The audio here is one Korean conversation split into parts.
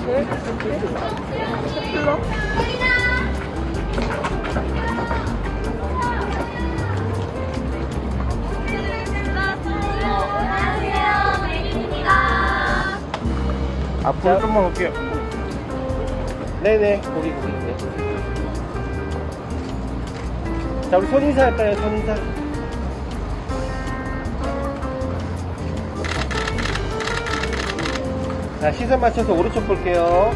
불러? 앞으로 좀만 올게요. 네네, 고기. 네. 자, 우리 손인사 할까요? 손인사. 자, 시선 맞춰서 오른쪽 볼게요.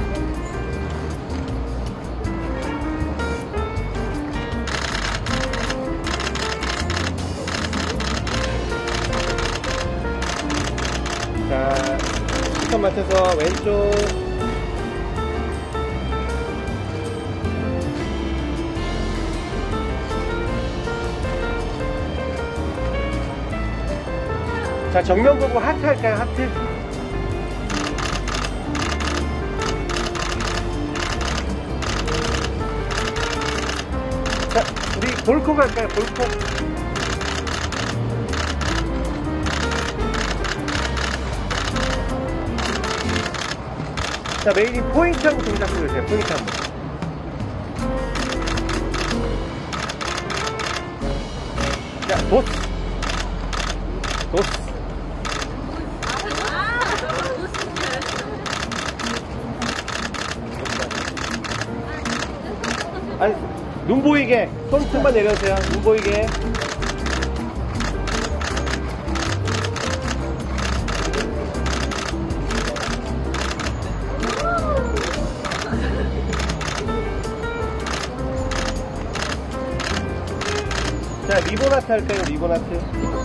자, 시선 맞춰서 왼쪽. 자, 정면 보고 하트 할까요? 하트. 자, 우리 볼코 갈까요? 볼코. 자, 메인이 포인트 한번 동작 보여주세요. 포인트 한번. 자, 도스. 도스. 아니, 눈 보이게. 손등만 내려주세요. 눈 보이게. 자, 리본 아트 할까요? 리본 아트.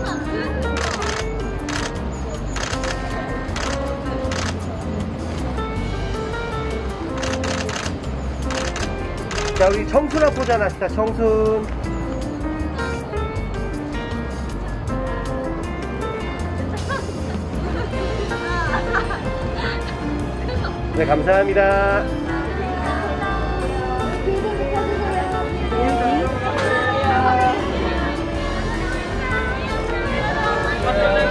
자, 우리 청순아 포즈 하나 합시다. 청순. 네, 감사합니다. 여기.